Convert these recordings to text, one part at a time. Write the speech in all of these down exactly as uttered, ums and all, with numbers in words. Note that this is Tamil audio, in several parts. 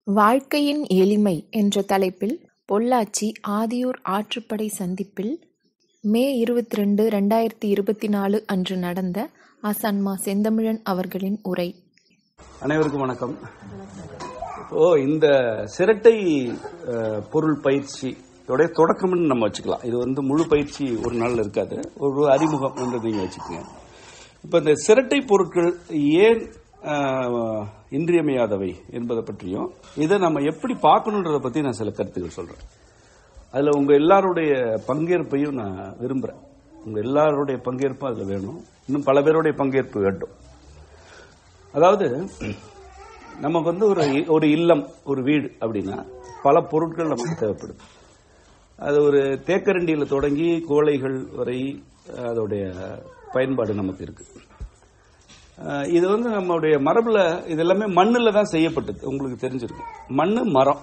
வாழ்க்கையின் எளிமை என்ற தலைப்பில் பொள்ளாச்சி ஆதியூர் ஆற்றுப்படை சந்திப்பில் மே இருபத்தி இரண்டு, இரண்டாயிரத்தி இருபத்தி நாலு அன்று நடந்த ஆசான் மா. செந்தமிழன் அவர்களின் உரை. அனைவருக்கும் வணக்கம். ஓ இந்த சிரட்டை பொருள் பயிற்சி தொடக்கம்னு நம்ம வச்சுக்கலாம். இது வந்து முழு பயிற்சி ஒரு நாள் இருக்காது, ஒரு அறிமுகம் என்று நீங்க வச்சுக்கோங்க. இப்ப இந்த சிரட்டை பொருட்கள் ஏன் இன்றியமையாதவை என்பதை பற்றியும் இதை நம்ம எப்படி பார்க்கணுன்றதை பத்தி நான் சில கருத்துக்கள் சொல்றேன். அதுல உங்க எல்லாருடைய பங்கேற்பையும் நான் விரும்புறேன். உங்க எல்லாருடைய பங்கேற்பும் அதுல வேணும். இன்னும் பல பேருடைய பங்கேற்பு வேண்டும். அதாவது நமக்கு வந்து ஒரு ஒரு இல்லம், ஒரு வீடு அப்படின்னா பல பொருட்கள் நமக்கு தேவைப்படுது. அது ஒரு தேக்கரண்டியில தொடங்கி கோழைகள் வரை அதோடைய பயன்பாடு நமக்கு இருக்கு. இது வந்து நம்மளுடைய மரபுல இது எல்லாமே மண்ணில் தான் செய்யப்பட்டது. உங்களுக்கு தெரிஞ்சிருக்கும், மண்ணு மரம்.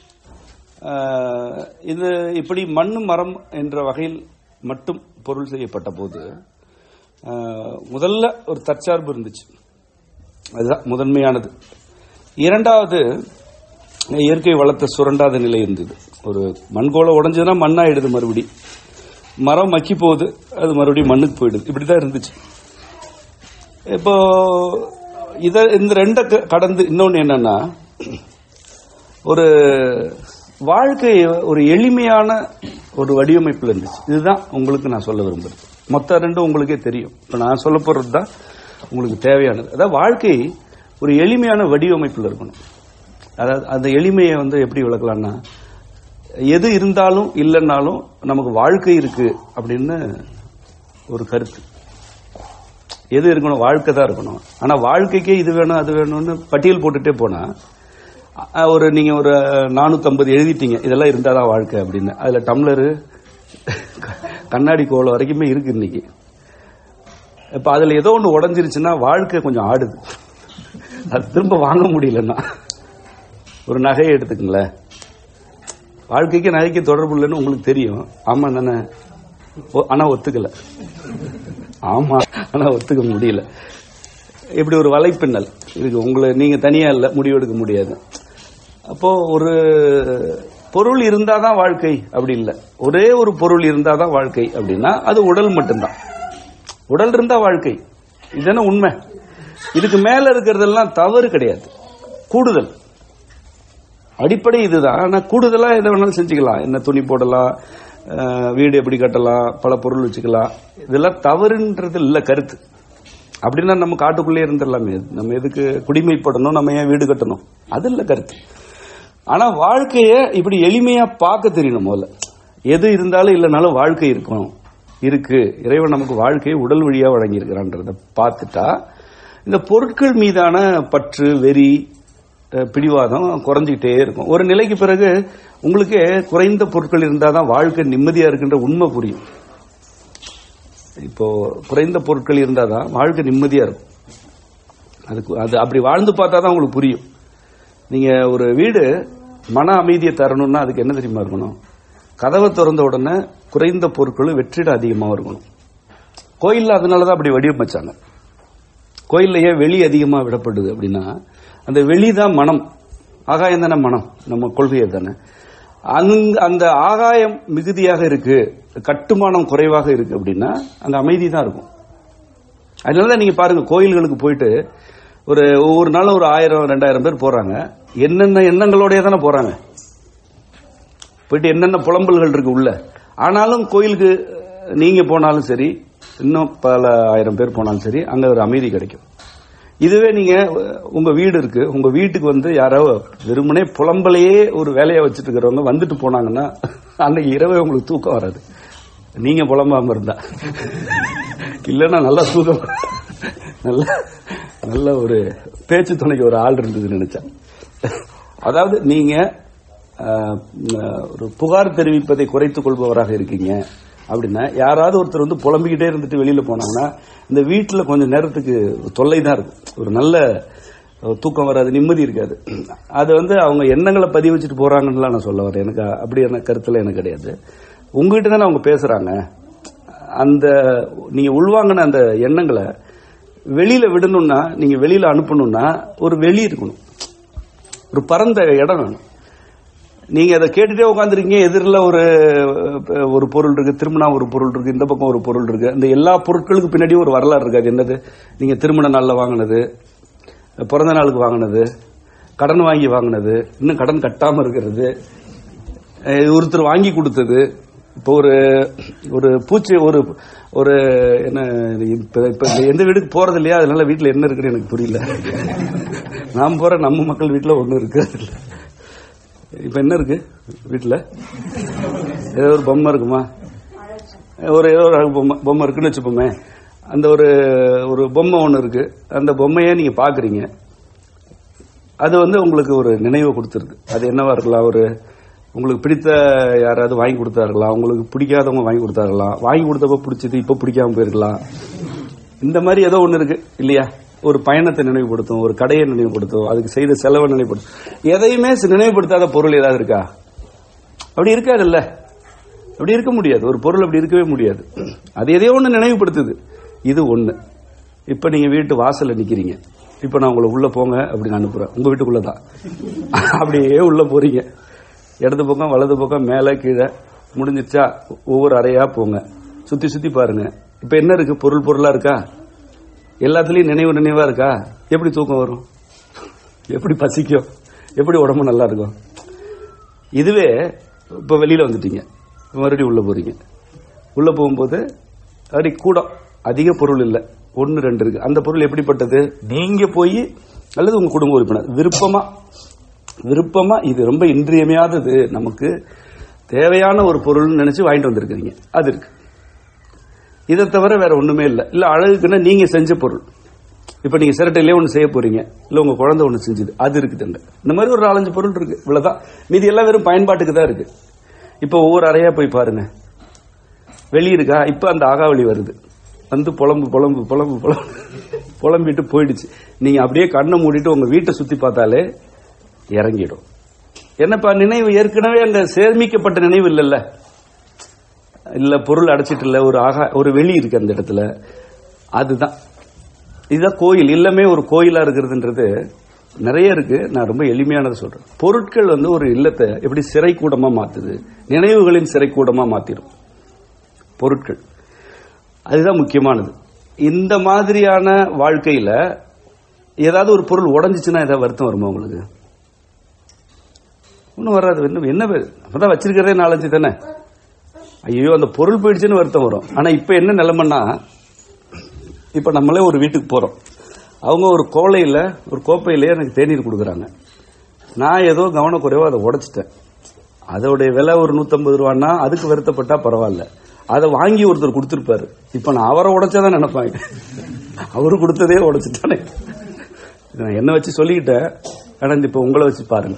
இது இப்படி மண்ணு மரம் என்ற வகையில் மட்டும் பொருள் செய்யப்பட்ட போது முதல்ல ஒரு தற்சார்பு இருந்துச்சு. அதுதான் முதன்மையானது. இரண்டாவது, இயற்கை வளத்தை சுரண்டாத நிலை இருந்தது. ஒரு மண்கோளை உடைஞ்சதுன்னா மண்ணாயிடுது, மறுபடி மரம் மக்கி போகுது, அது மறுபடியும் மண்ணுக்கு போயிடுது. இப்படிதான் இருந்துச்சு. இப்போ இத இந்த ரெண்ட கடந்து இன்னொன்னு என்னன்னா, ஒரு வாழ்க்கை ஒரு எளிமையான ஒரு வடிவமைப்புல இருந்துச்சு. இதுதான் உங்களுக்கு நான் சொல்ல விரும்புறேன். மொத்த ரெண்டும் உங்களுக்கே தெரியும். இப்ப நான் சொல்ல போறதுதான் உங்களுக்கு தேவையானது. அதாவது வாழ்க்கை ஒரு எளிமையான வடிவமைப்புல இருக்கணும். அதாவது அந்த எளிமையை வந்து எப்படி விளக்கலாம்னா, எது இருந்தாலும் இல்லைன்னாலும் நமக்கு வாழ்க்கை இருக்கு அப்படின்னு ஒரு கருத்து. எது இருக்கணும்? வாழ்க்கை தான் இருக்கணும். ஆனா வாழ்க்கைக்கே இது வேணும் அது வேணும்னு பட்டியல் போட்டுட்டே போனா ஒரு நீங்க ஒரு நானூத்தி ஐம்பது எழுதிட்டீங்க, இதெல்லாம் இருந்தாதான் வாழ்க்கை அப்படின்னு. அதுல டம்ளரு, கண்ணாடி கோலம் வரைக்குமே இருக்கு இன்னைக்கு. இப்ப அதுல ஏதோ ஒண்ணு உடஞ்சிருச்சுன்னா வாழ்க்கை கொஞ்சம் ஆடுது. அது திரும்ப வாங்க முடியலன்னா ஒரு நகையை எடுத்துக்கங்களேன். வாழ்க்கைக்கு நகைக்கு தொடர்பு இல்லைன்னு உங்களுக்கு தெரியும். ஆமா தானே? ஆனா ஒத்துக்கல. ஆமா ஆனா ஒத்துக்க முடியல. இப்படி ஒரு வலைப்பின்னல் இருக்கு. உங்களை நீங்க தனியா இல்ல, முடிவெடுக்க முடியாது. அப்போ ஒரு பொருள் இருந்தாதான் வாழ்க்கை அப்படி இல்லை. ஒரே ஒரு பொருள் இருந்தாதான் வாழ்க்கை அப்படின்னா அது உடல் மட்டும்தான். உடல் இருந்தா வாழ்க்கை, இதுதானே உண்மை. இதுக்கு மேல இருக்கிறதெல்லாம் தவறு கிடையாது, கூடுதல். அடிப்படை இதுதான். ஆனா கூடுதலா எதை வேணாலும் செஞ்சுக்கலாம். என்ன துணி போடலாம், வீடு எப்படி கட்டலாம், பல பொருள் வச்சுக்கலாம். இதெல்லாம் தவறுன்றது இல்ல கருத்து. அப்படின்னா நம்ம காட்டுக்குள்ளே இருந்துடலாமே, நம்ம எதுக்கு குடிமைப்படணும், நம்ம ஏன் வீடு கட்டணும், அது இல்ல கருத்து. ஆனா வாழ்க்கைய இப்படி எளிமையா பார்க்க தெரியணும். முதல்ல எது இருந்தாலும் இல்லைனாலும் வாழ்க்கை இருக்கணும், இருக்கு. இறைவன் நமக்கு வாழ்க்கையை உடல் வழியா வழங்கி இருக்கிறான்றத பார்த்துட்டா இந்த பொருட்கள் மீதான பற்று, வெறி, பிடிவாதம் குறைஞ்சிக்கிட்டே இருக்கும். ஒரு நிலைக்கு பிறகு உங்களுக்கு குறைந்த பொருட்கள் இருந்தாதான் வாழ்க்கை நிம்மதியா இருக்கின்ற உண்மை புரியும். இப்போ குறைந்த பொருட்கள் இருந்தாதான் வாழ்க்கை நிம்மதியா இருக்கும். அதுக்கு அது அப்படி வாழ்ந்து பார்த்தாதான் உங்களுக்கு புரியும். நீங்க ஒரு வீடு மன அமைதியை தரணும்னா அதுக்கு என்ன தெரியுமா இருக்கணும்? கதவை திறந்த உடனே குறைந்த பொருட்களும் வெற்றிட அதிகமாக இருக்கணும். கோயில்ல அதனாலதான் அப்படி வடிவமைச்சாங்க. கோயில்ல ஏன் வெளி அதிகமா விடப்படுது அப்படின்னா, அந்த வெளிதான் மனம், ஆகாயம் தானே மனம், நம்ம கொள்கையை தானே. அந்த ஆகாயம் மிகுதியாக இருக்கு, கட்டுமானம் குறைவாக இருக்கு அப்படின்னா அங்க அமைதி தான் இருக்கும். அதனாலதான் நீங்க பாருங்க, கோயில்களுக்கு போயிட்டு ஒரு ஒவ்வொரு நாளும் ஒரு ஆயிரம் ரெண்டாயிரம் பேர் போறாங்க. என்னென்ன எண்ணங்களோடய தானே போறாங்க. போயிட்டு என்னென்ன புலம்பல்கள் இருக்கு உள்ள. ஆனாலும் கோயிலுக்கு நீங்க போனாலும் சரி, இன்னும் பல ஆயிரம் பேர் போனாலும் சரி, அங்க ஒரு அமைதி கிடைக்கும். இதுவே நீங்க உங்க வீடு இருக்கு, உங்க வீட்டுக்கு வந்து யாரோ வெறுமனே புலம்பலையே ஒரு வேலையை வச்சுட்டு இருக்கிறவங்க வந்துட்டு போனாங்கன்னா அன்னைக்கு இரவே உங்களுக்கு தூக்கம் வராது. நீங்க புலம்பாம இருந்தா. இல்லன்னா நல்லா தூக்கம், நல்ல நல்ல ஒரு பேச்சு துணைக்கு ஒரு ஆள் இருந்ததுன்னு நினைச்சேன். அதாவது நீங்க ஒரு புகார் தெரிவிப்பதை குறைத்துக் கொள்பவராக இருக்கீங்க அப்படின்னா, யாராவது ஒருத்தர் வந்து புலம்பிக்கிட்டே இருந்துட்டு வெளியில போனாங்கன்னா இந்த வீட்டுல கொஞ்சம் நேரத்துக்கு தொல்லை தான் இருக்கும். ஒரு நல்ல தூக்கம் வராது, நிம்மதி இருக்காது. அது வந்து அவங்க எண்ணங்களை பதிவு வச்சுட்டு போறாங்கன்னு நான் சொல்ல வரேன். எனக்கு அப்படி என்ன கருத்துல எனக்கு கிடையாது. உங்ககிட்ட தானே அவங்க பேசுறாங்க. அந்த நீங்க உள்வாங்கின அந்த எண்ணங்களை வெளியில விடணும்னா, நீங்க வெளியில அனுப்பணும்னா ஒரு வெளி இருக்கணும். ஒரு பரந்த இடம் வேணும். நீங்க அதை கேட்டுட்டே உட்காந்துருக்கீங்க, எதிரில் ஒரு ஒரு பொருள் இருக்கு, திருமணா ஒரு பொருள் இருக்கு, இந்த பக்கம் ஒரு பொருள் இருக்கு. அந்த எல்லா பொருட்களுக்கு பின்னாடியும் ஒரு வரலாறு இருக்காது. என்னது, நீங்க திருமண நாளில் வாங்கினது, பிறந்த நாளுக்கு வாங்கினது, கடன் வாங்கி வாங்கினது, இன்னும் கடன் கட்டாம இருக்கிறது, ஒருத்தர் வாங்கி கொடுத்தது. இப்போ ஒரு ஒரு பூச்சி ஒரு ஒரு என்ன இப்ப எந்த வீட்டுக்கு போறது இல்லையா, அதனால வீட்டில் என்ன இருக்குன்னு எனக்கு புரியல. நான் போற நம்ம மக்கள் வீட்டில் ஒன்றும் இருக்கிறது இல்லை. இப்ப என்ன இருக்கு வீட்டுல? ஏதோ ஒரு பொம்மை இருக்குமா? ஒரு ஏதோ ஒரு பொம்மை பொம்மை இருக்குன்னு வச்சுப்போமே. அந்த ஒரு ஒரு பொம்மை ஒன்று இருக்கு. அந்த பொம்மையை நீங்க பாக்குறீங்க, அது வந்து உங்களுக்கு ஒரு நினைவை கொடுத்துருது. அது என்னவா இருக்கலாம்? ஒரு உங்களுக்கு பிடித்த யாராவது வாங்கி கொடுத்தார்களா, உங்களுக்கு பிடிக்காதவங்க வாங்கி கொடுத்தார்களா, வாங்கி கொடுத்தப்ப பிடிச்சது இப்ப பிடிக்காம போயிருக்கலாம். இந்த மாதிரி ஏதோ ஒன்று இருக்கு இல்லையா? ஒரு பயணத்தை நினைவுபடுத்தும், ஒரு கடையை நினைவுபடுத்தும், அதுக்கு செய்த செலவை நினைவுபடுத்தும். எதையுமே நினைவுபடுத்தாத பொருள் ஏதாவது இருக்கா? அப்படி இருக்காது இல்ல, அப்படி இருக்க முடியாது. ஒரு பொருள் அப்படி இருக்கவே முடியாது. அது எதையோ ஒன்று நினைவுபடுத்துது. இது ஒண்ணு. இப்ப நீங்க வீட்டு வாசல்ல நிக்கிறீங்க. இப்ப நான் உங்களை உள்ள போங்க அப்படின்னு அனுப்புறேன். உங்க வீட்டுக்குள்ளதான் அப்படியே உள்ள போறீங்க. இடது பக்கம் வலது பக்கம் மேல கீழே முடிஞ்சிச்சா ஒவ்வொரு அறையா போங்க, சுத்தி சுத்தி பாருங்க. இப்ப என்ன இருக்கு? பொருள் பொருளா இருக்கா? எல்லாத்துலயும் நினைவு நினைவா இருக்கா? எப்படி தூக்கம் வரும்? எப்படி பசிக்கும்? எப்படி உடம்பு நல்லா இருக்கும்? இதுவே இப்ப வெளியில வந்துட்டீங்க, மறுபடியும் உள்ள போறீங்க. உள்ள போகும்போது அப்படி கூட அதிக பொருள் இல்ல, ஒன்னு ரெண்டு இருக்கு. அந்த பொருள் எப்படிப்பட்டது? நீங்க போய் அல்லது உங்க குடும்ப உறுப்பினர் விருப்பமா விருப்பமா இது ரொம்ப இன்றியமையாதது, நமக்கு தேவையான ஒரு பொருள் நினைச்சு வாங்கிட்டு வந்திருக்கீங்க, அது இருக்கு. இதை தவிர வேற ஒண்ணுமே இல்ல. இல்ல அழகுக்குன்னா நீங்க செஞ்ச பொருள். இப்ப நீங்க சிரட்டையிலே ஒண்ணு செய்ய போறீங்க, இல்ல உங்க குழந்தை ஒண்ணு செஞ்சது, அது இருக்குதுங்க. இந்த மாதிரி ஒரு நாலஞ்சு பொருள் இருக்கு, இவ்வளவுதான். மீதி எல்லாம் வெறும் பயன்பாட்டுக்கு தான் இருக்கு. இப்ப ஒவ்வொரு அறையா போய் பாருங்க. வெளிய இருக்கா? இப்ப அந்த ஆகாவளி வருது, வந்து புலம்பு புலம்பு புலம்பு புலம்பு புலம்பிட்டு போயிடுச்சு. நீங்க அப்படியே கண்ணை மூடிட்டு உங்க வீட்டை சுத்தி பார்த்தாலே இறங்கிடும். என்னப்பா நினைவு ஏற்கனவே அங்க சேமிக்கப்பட்ட நினைவு இல்லல்ல, இல்ல பொருள் அடைச்சிட்டு இல்ல, ஒரு ஆகா ஒரு வெளி இருக்கு அந்த இடத்துல. அதுதான் இதுதான் கோயில். இல்லமே ஒரு கோயிலா இருக்கிறதுன்றது நிறைய இருக்கு. நான் ரொம்ப எளிமையானதை சொல்றேன். பொருட்கள் வந்து ஒரு இல்லத்தை எப்படி சிறை கூடமா மாத்துது, நினைவுகளின் சிறை கூடமா மாத்திடும் பொருட்கள். அதுதான் முக்கியமானது. இந்த மாதிரியான வாழ்க்கையில ஏதாவது ஒரு பொருள் உடஞ்சிச்சுன்னா ஏதாவது வருத்தம் வருமா உங்களுக்கு? ஒன்னும் வராது. என்ன பேர் அப்பதான் வச்சிருக்கிறதே நாலஞ்சு தானே. ஐயோ அந்த பொருள் போயிடுச்சுன்னு வருத்தம் வரும். ஆனா இப்ப என்ன நிலைமைன்னா, இப்ப நம்மளே ஒரு வீட்டுக்கு போறோம், அவங்க ஒரு கோலையில ஒரு கோப்பையிலேயே எனக்கு தேநீர் கொடுக்குறாங்க. நான் ஏதோ கவனக்குறைவா அதை உடைச்சிட்டேன். அதோடைய விலை ஒரு நூத்தி ஐம்பது ரூபான்னா அதுக்கு வருத்தப்பட்டா பரவாயில்ல. அதை வாங்கி ஒருத்தர் கொடுத்திருப்பாரு. இப்ப நான் அவரை உடைச்சாதான் நினைப்பாங்க, அவரு கொடுத்ததே உடைச்சிட்டானே. நான் என்ன வச்சு சொல்லிக்கிட்டேன். ஆனா இப்ப உங்களை வச்சு பாருங்க.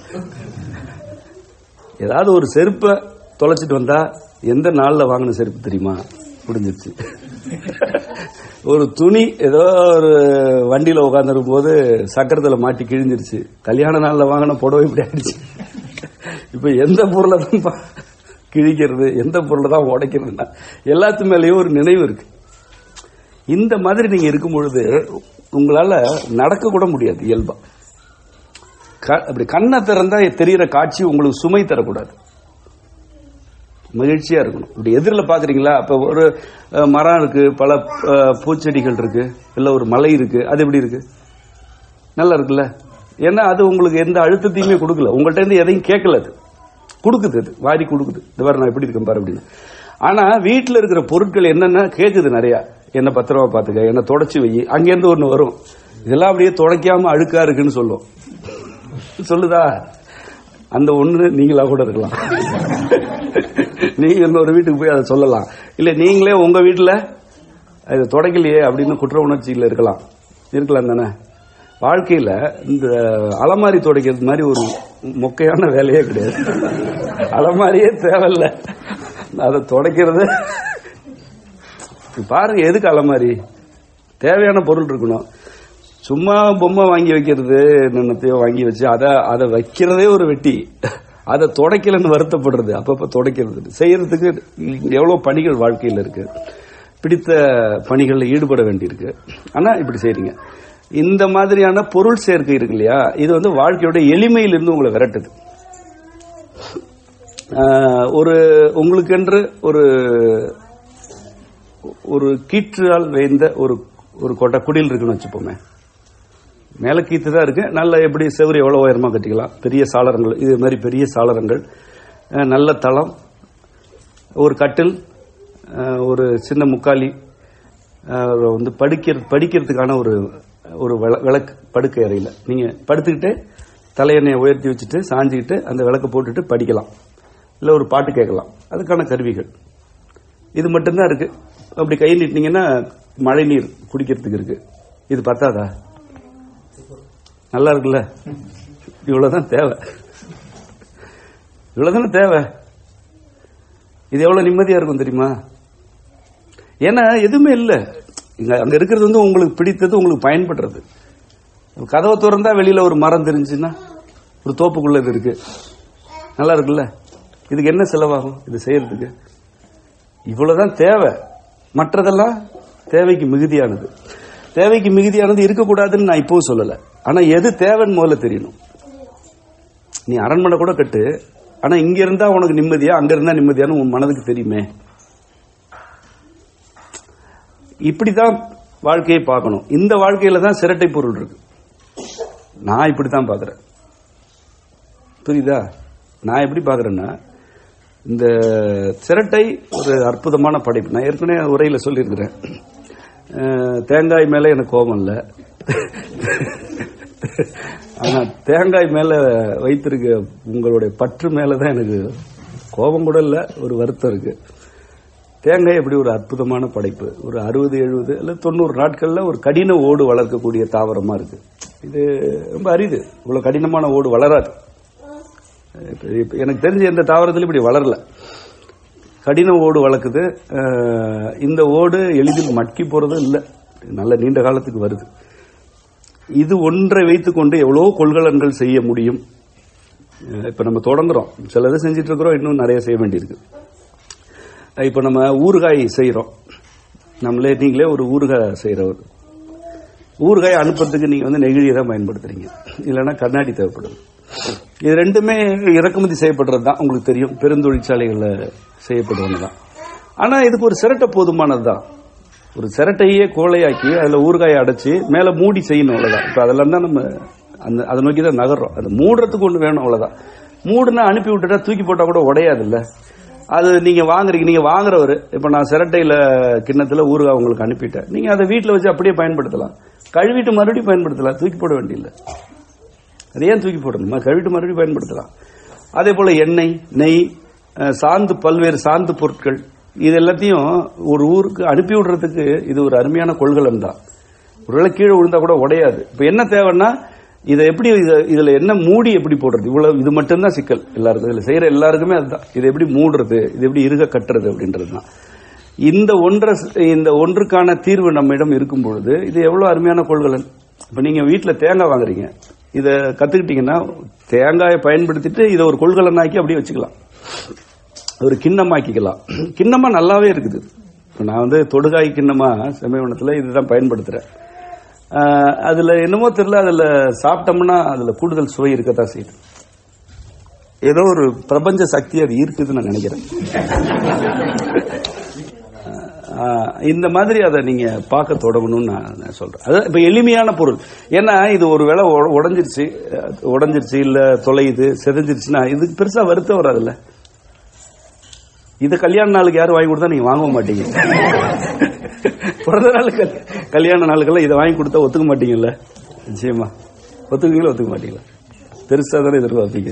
ஏதாவது ஒரு செருப்பை தொலைச்சிட்டு வந்தா எந்த நாள்ல வாங்கின செருப்பு தெரியுமா? முடிஞ்சிருச்சு. ஒரு துணி ஏதோ ஒரு வண்டியில உட்காந்துருக்கும் போது சக்கரத்துல மாட்டி கிழிஞ்சிருச்சு. கல்யாண நாள்ல வாங்கின புடவை இப்படி ஆயிடுச்சு. இப்ப எந்த பொருளை தான் கிழிக்கிறது, எந்த பொருளை தான் உடைக்கிறதுனா எல்லாத்து மேலேயும் ஒரு நினைவு இருக்கு. இந்த மாதிரி நீங்க இருக்கும் பொழுது உங்களால நடக்க கூட முடியாது இயல்பா. அப்படி கண்ணை திறந்தா தெரிகிற காட்சி உங்களுக்கு சுமை தரக்கூடாது, மகிழ்ச்சியா இருக்கணும். இப்படி எதிரில் பாக்குறீங்களா? அப்ப ஒரு மரம் இருக்கு, பல பூச்செடிகள் இருக்கு, இல்ல ஒரு மலை இருக்கு, அது எப்படி இருக்கு? நல்லா இருக்குல்ல. ஏன்னா அது உங்களுக்கு எந்த அழுத்தத்தையுமே கொடுக்கல, உங்கள்ட்ட இருந்து எதையும் கேட்கல, அது கொடுக்குது, அது வாரி கொடுக்குது. இந்த மாதிரி நான் எப்படி இருக்கேன் பாரு அப்படின்னு. ஆனா வீட்டில் இருக்கிற பொருட்கள் என்னென்ன கேட்குது நிறைய. என்ன பத்திரமா பாத்துக்க, என்ன தொடச்சி வை, அங்கேருந்து ஒண்ணு வரும், இதெல்லாம் அப்படியே தொடக்காம அழுக்கா இருக்குன்னு சொல்லும். சொல்லுதா? அந்த ஒண்ணு நீங்களா கூட இருக்கலாம். நீங்க இன்னொரு வீட்டுக்கு போய் அதை சொல்லலாம். இல்ல நீங்களே உங்க வீட்டுல அதை தொடக்கலையே அப்படின்னு குற்ற உணர்ச்சியில இருக்கலாம் இருக்கலாம் தானே. வாழ்க்கையில இந்த அலமாரி துடைக்கிறது மாதிரி ஒரு மொக்கையான வேலையே கிடையாது. அலமாரியே தேவையில்லை, அதை துடைக்கிறது. பாருங்க, எதுக்கு அலமாரி? தேவையான பொருள் இருக்கணும். சும்மா பொம்மை வாங்கி வைக்கிறது, என்னத்தையோ வாங்கி வச்சு அதை அதை வைக்கிறதே ஒரு வெட்டி. அதை துடைக்கலன்னு வருத்தப்படுறது, அப்பப்ப துடைக்கிறது, செய்யறதுக்கு எவ்வளவு பணிகள் வாழ்க்கையில் இருக்கு. பிடித்த பணிகளில் ஈடுபட வேண்டியிருக்கு. ஆனா இப்படி செய்றீங்க. இந்த மாதிரியான பொருள் சேர்க்கை இருக்கு இல்லையா, இது வந்து வாழ்க்கையோட எளிமையிலிருந்து உங்களை விரட்டுது. ஒரு உங்களுக்கு ஒரு ஒரு கீற்றால் வேந்த ஒரு ஒரு கொட்டை குடில் இருக்குன்னு வச்சுப்போமே. மேல கீத்து தான் இருக்கு, நல்ல எப்படி செவரு எவ்வளவு உயரமா கட்டிக்கலாம், பெரிய சாளரங்கள், இது மாதிரி பெரிய சாளரங்கள், நல்ல தளம், ஒரு கட்டில், ஒரு சின்ன முக்காலி, வந்து படிக்கிற படிக்கிறதுக்கான ஒரு ஒரு விளக்கு படுக்கை அறையில் நீங்க படுத்துக்கிட்டு தலையெண்ணெயை உயர்த்தி வச்சுட்டு சாஞ்சிக்கிட்டு அந்த விளக்கு போட்டுட்டு படிக்கலாம், இல்லை ஒரு பாட்டு கேட்கலாம். அதுக்கான கருவிகள் இது மட்டும்தான் இருக்கு. அப்படி கை நீட்டினீங்கன்னா மழை நீர் குடிக்கிறதுக்கு இருக்கு. இது பத்தாதா? நல்லா இருக்குல்ல? இவ்வளவுதான் தேவை, இவ்வளவுதானே தேவை. இது எவ்வளவு நிம்மதியா இருக்கும் தெரியுமா? ஏன்னா எதுவுமே இல்லை, அங்க இருக்கிறது வந்து உங்களுக்கு பிடித்தது, உங்களுக்கு பயன்படுறது. கதவை திறந்தா வெளியில ஒரு மரம் தெரிஞ்சுன்னா ஒரு தோப்புக்குள்ள இது இருக்கு, நல்லா இருக்குல்ல? இதுக்கு என்ன செலவாகும் இது செய்யறதுக்கு? இவ்வளவுதான் தேவை. மற்றதெல்லாம் தேவைக்கு மிகுதியானது. தேவைக்கு மிகுதியானது இருக்கக்கூடாதுன்னு நான் இப்பவும் சொல்லல, ஆனா எது தேவைன்னு முதல்ல தெரியணும். நீ அரண்மனை கூட கட்டு, ஆனா இங்க இருந்தா உனக்கு நிம்மதியா, அங்க இருந்தா நிம்மதியானு உன் மனதுக்கு தெரியுமே. இப்படிதான் வாழ்க்கையை பார்க்கணும். இந்த வாழ்க்கையில தான் சிரட்டை பொருள் இருக்கு. நான் இப்படித்தான் பாக்குறேன், புரியுதா? நான் எப்படி பாக்குறேன்னா, இந்த சிரட்டை ஒரு அற்புதமான படைப்பு. நான் ஏற்கனவே உரையில சொல்லியிருக்கிறேன், தேங்காய் மேல எனக்கு கோபம் இல்லை, ஆனா தேங்காய் மேல வைத்திருக்க உங்களுடைய பற்று மேலதான் எனக்கு கோபம் கூட இல்ல, ஒரு வருத்தம் இருக்கு. தேங்காய் எப்படி ஒரு அற்புதமான படைப்பு. ஒரு அறுபது எழுபது இல்ல தொண்ணூறு நாட்கள்ல ஒரு கடின ஓடு வளர்க்கக்கூடிய தாவரமா இருக்கு. இது ரொம்ப அரிது, இவ்வளவு கடினமான ஓடு வளராது. எனக்கு தெரிஞ்ச எந்த தாவரத்திலும் இப்படி வளரல. கடின ஓடு வளர்க்குது. இந்த ஓடு எளிதில் மட்கி போறது இல்லை, நல்ல நீண்ட காலத்துக்கு வருது. இது ஒன்றை வைத்துக் கொண்டு எவ்வளவு கொள்கலன்கள் செய்ய முடியும். இப்ப நம்ம தொடங்குறோம், சிலதை செஞ்சிட்டு இருக்கிறோம், இன்னும் நிறைய செய்ய வேண்டியிருக்கு. இப்ப நம்ம ஊறுகாய் செய்யறோம், நம்மளே நீங்களே ஒரு ஊறுகாய் செய்யறவர், ஊறுகாய் அனுப்புறதுக்கு நீங்க வந்து நெகிழியை தான் பயன்படுத்துறீங்க, இல்லைன்னா கண்ணாடி தேவைப்படுது. இது ரெண்டுமே இறக்குமதி செய்யப்படுறது தான், உங்களுக்கு தெரியும், பெருந்தொழிற்சாலைகள்ல செய்யப்படுவதுதான். ஆனா இதுக்கு ஒரு சிரட்டை போதுமானதுதான். ஒரு சிரட்டையே கோலையாக்கி அதுல ஊறுகாயை அடைச்சு மேல மூடி செய்யணும், அவ்வளவுதான். இப்ப அதெல்லாம் தான் நம்ம அந்த அதை நோக்கி தான் நகர்றோம். அது மூடுறதுக்கு ஒண்ணு வேணும், அவ்வளவுதான். மூடுனா அனுப்பி விட்டுட்டா தூக்கி போட்டா கூட உடையாது இல்ல. அது நீங்க வாங்குறீங்க, நீங்க வாங்குறவர், இப்ப நான் சிரட்டையில கிண்ணத்துல ஊறுகாய் உங்களுக்கு அனுப்பிட்டேன், நீங்க அதை வீட்டுல வச்சு அப்படியே பயன்படுத்தலாம், கழுவிட்டு மறுபடியும் பயன்படுத்தலாம், தூக்கி போட வேண்டியதில்லை. அது ஏன் தூக்கி போடணுமா? கழுவிட்டு மறுபடியும் பயன்படுத்தலாம். அதே போல எண்ணெய், நெய், சாந்து, பல்வேறு சாந்து பொருட்கள், இது எல்லாத்தையும் ஒரு ஊருக்கு அனுப்பி விடுறதுக்கு இது ஒரு அருமையான கொள்கலன் தான். ஒருவேளை கீழே விழுந்தா கூட உடையாது. இப்ப என்ன தேவைன்னா, இதை எப்படி இதுல என்ன மூடி எப்படி போடுறது, இவ்வளவு இது மட்டும்தான் சிக்கல் எல்லாருக்கும், இதுல செய்யற எல்லாருக்குமே அதுதான். இதை எப்படி மூடுறது, இது எப்படி இருக கட்டுறது அப்படின்றது தான். இந்த ஒன்றை இந்த ஒன்றுக்கான தீர்வு நம்மிடம் இருக்கும் பொழுது இது எவ்வளவு அருமையான கொள்கலன். இப்ப நீங்க வீட்டுல தேங்காய் வாங்குறீங்க, இதை கத்துக்கிட்டீங்கன்னா தேங்காயை பயன்படுத்திட்டு இதை ஒரு கொள்கலனாக்கி அப்படியே வச்சுக்கலாம், ஒரு கிண்ணமாக்கிக்கலாம். கிண்ணமா நல்லாவே இருக்குது. நான் வந்து தொடுகாய் கிண்ணமா செம்மவனத்துல இதுதான் பயன்படுத்துறேன். அதுல என்னமோ தெரியல, அதுல சாப்பிட்டோம்னா அதுல கூடுதல் சுவை இருக்கத்தான் செய்யுது. ஏதோ ஒரு பிரபஞ்ச சக்தி அது இருக்குதுன்னு நான் நினைக்கிறேன். இந்த மாதிரி அதை நீங்க பார்க்க தொடங்கணும்னு நான் சொல்றேன். அது இப்ப எளிமையான பொருள். ஏன்னா இது ஒரு வேளை உடஞ்சிருச்சு உடஞ்சிருச்சு இல்ல தொலையுது செதஞ்சிருச்சுன்னா இதுக்கு பெருசா வருத்தம் வராதுல்ல. இது கல்யாண நாளுக்கு யாரும் வாங்கி கொடுத்தா நீங்க வாங்க மாட்டீங்க. பிறந்த நாளுக்கு கல்யாண நாளுக்கெல்லாம் இதை வாங்கி கொடுத்தா ஒத்துக்க மாட்டீங்கல்ல? நிச்சயமா ஒத்துக்குங்களா? ஒத்துக்க மாட்டீங்களா? பெருசா தானே எதிர்பார்ப்பீங்க.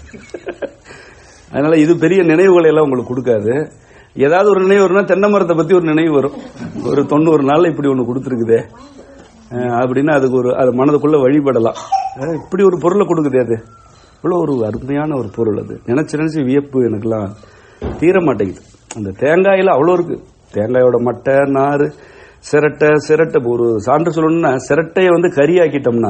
அதனால இது பெரிய நினைவுகளை எல்லாம் உங்களுக்கு கொடுக்காது. ஏதாவது ஒரு நினைவு வரும்னா தென்னை மரத்தை பத்தி ஒரு நினைவு வரும். ஒரு தொண்ணூறு நாள் இப்படி ஒண்ணு கொடுத்துருக்குதே அப்படின்னா அதுக்கு ஒரு அது மனதுக்குள்ள வழிபடலாம். இப்படி ஒரு பொருளை கொடுக்குதே, அது இவ்வளவு ஒரு அருமையான ஒரு பொருள். அது நினைச்சு நினைச்சு வியப்பு எனக்குலாம் தீர மாட்டேங்குது. அந்த தேங்காயில அவ்வளோ இருக்கு. தேங்காயோட மட்டை, நாறு, சிரட்டை சிரட்டை ஒரு சான்று சொல்லணும்னா சிரட்டையை வந்து கறி ஆக்கிட்டோம்னா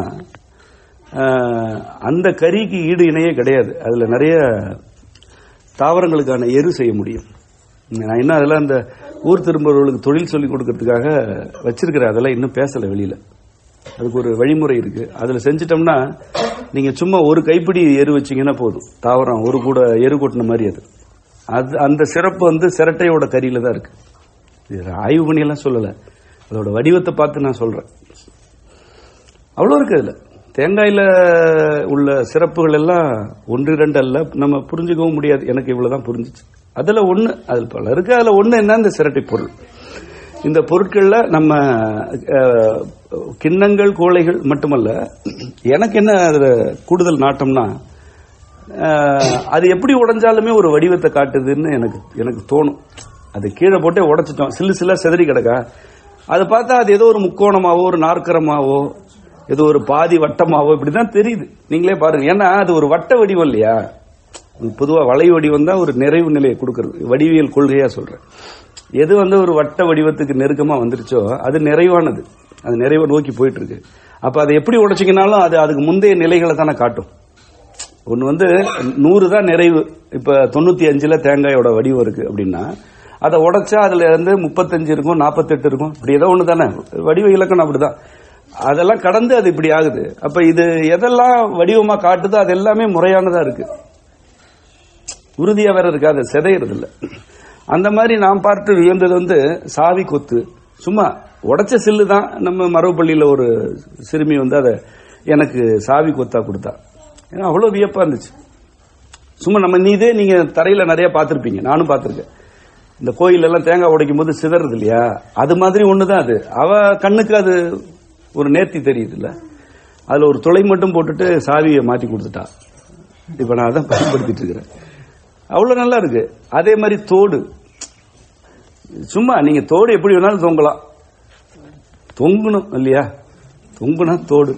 அந்த கறிக்கு ஈடு இணையே கிடையாது. அதுல நிறைய தாவரங்களுக்கான எரு செய்ய முடியும். நான் இன்னும் அதெல்லாம் அந்த ஊர் திரும்புறவர்களுக்கு தொழில் சொல்லி கொடுக்கறதுக்காக வச்சிருக்கிறேன். அதெல்லாம் இன்னும் பேசல வெளியில. அதுக்கு ஒரு வழிமுறை இருக்கு. அதுல செஞ்சிட்டோம்னா நீங்க சும்மா ஒரு கைப்பிடி எரு வச்சீங்கன்னா போதும், தாவரம் ஒரு கூட எரு கொட்டின மாதிரி. அது அது அந்த சிறப்பு வந்து சிரட்டையோட கறியில தான் இருக்கு. இது ஆய்வு பண்ணி எல்லாம் சொல்லல, அதோட வடிவத்தை பார்த்து நான் சொல்றேன். அவ்வளவு இருக்கு அதுல. தேங்காயில உள்ள சிறப்புகள் எல்லாம் ஒன்று இரண்டு அல்ல, நம்ம புரிஞ்சுக்கவும் முடியாது. எனக்கு இவ்வளவுதான் புரிஞ்சிச்சு. அதுல ஒண்ணு, அதுல பல இருக்கு. அதுல ஒண்ணு என்ன, இந்த சிரட்டை பொருள். இந்த பொருட்கள்ல நம்ம கிண்ணங்கள் கோழைகள் மட்டுமல்ல, எனக்கு என்ன அதுல கூடுதல் நாட்டம்னா, அது எப்படி உடைஞ்சாலுமே ஒரு வடிவத்தை காட்டுதுன்னு எனக்கு எனக்கு தோணும். அது கீழே போட்டே உடைச்சிட்டோம், சில்லு சில்லா செதறி கிடக்கா, அதை பார்த்தா அது ஏதோ ஒரு முக்கோணமாவோ ஒரு நாற்கரமாவோ ஏதோ ஒரு பாதி வட்டமாவோ இப்படிதான் தெரியுது. நீங்களே பாருங்க. ஏன்னா அது ஒரு வட்ட வடிவம் இல்லையா. பொதுவா வளை வடிவம் தான் ஒரு நிறைவு நிலையை கொடுக்கறது, வடிவியல் கொள்கையா சொல்றேன். எது வந்து ஒரு வட்ட வடிவத்துக்கு நெருக்கமா வந்துருச்சோ அது நிறைவானது, அது நிறைவை நோக்கி போயிட்டு இருக்கு. அப்ப அதை எப்படி உடைச்சிங்கனாலும் அது அதுக்கு முந்தைய நிலைகளை தானே காட்டும். ஒன்னு வந்து நூறு தான் நிறைவு. இப்ப தொண்ணூத்தி அஞ்சுல தேங்காயோட வடிவம் இருக்கு அப்படின்னா, அதை உடைச்சா அதுல இருந்து முப்பத்தஞ்சு இருக்கும், நாற்பத்தெட்டு இருக்கும், இப்படி ஏதோ ஒண்ணு தானே வடிவ இலக்கணம். அப்படிதான் அதெல்லாம் கடந்து அது இப்படி ஆகுது. அப்ப இது எதெல்லாம் வடிவமா காட்டுதோ அது எல்லாமே முறையானதா இருக்கு, உறுதியா வேற இருக்கு, அது சிதையறது இல்ல. அந்த மாதிரி நான் பார்த்து வியந்தது வந்து சாவி கொத்து. சும்மா உடைச்ச சில்லு தான். நம்ம மரபுப்பள்ளியில ஒரு சிறுமி வந்து அதை எனக்கு சாவி கொத்தா கொடுத்தா. ஏன்னா அவ்வளவு வியப்பா இருந்துச்சு. சும்மா நம்ம நீதே நீங்க தரையில நிறைய பார்த்திருப்பீங்க, நானும் பார்த்திருக்கேன். இந்த கோயில் எல்லாம் தேங்காய் உடைக்கும் போது சிதறது இல்லையா, அது மாதிரி ஒண்ணுதான் அது. அவ கண்ணுக்கு அது ஒரு நேர்த்தி தெரியுது இல்ல, அதுல ஒரு துளை மட்டும் போட்டுட்டு சாவியை மாற்றி கொடுத்துட்டா. இப்ப நான் அதான் பயன்படுத்திட்டு இருக்கிறேன். அவ்வளவு நல்லா இருக்கு. அதே மாதிரி தோடு, சும்மா நீங்க தோடு எப்படி வேணாலும் தொங்கலாம், தொங்கணும் இல்லையா, தொங்குனா தோடு.